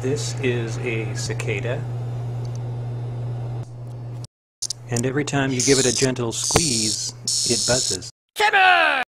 This is a cicada, and every time you give it a gentle squeeze, it buzzes. Timmeh!